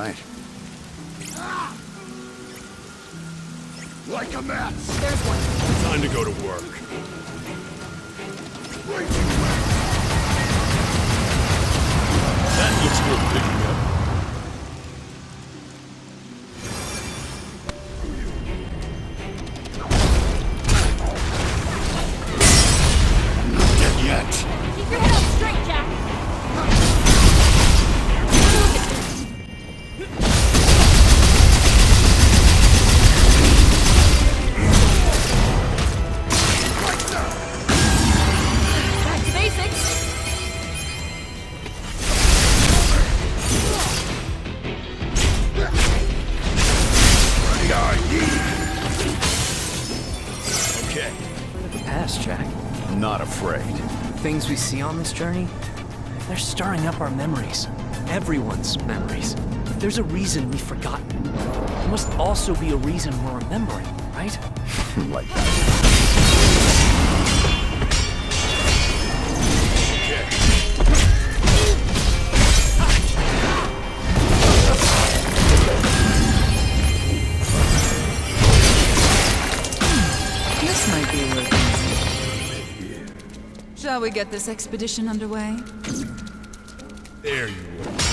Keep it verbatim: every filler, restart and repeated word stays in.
right. Like a match! There's one. Time to go to work. That looks worth picking up. Not dead yet. Keep your head up straight, Jack. Back to basics. Okay. The past, Jack. Not afraid. Things we see on this journey, they're stirring up our memories. Everyone's memories. There's a reason we've forgotten. There must also be a reason we're remembering, right? Like This might be a little easy. Shall we get this expedition underway? There you are.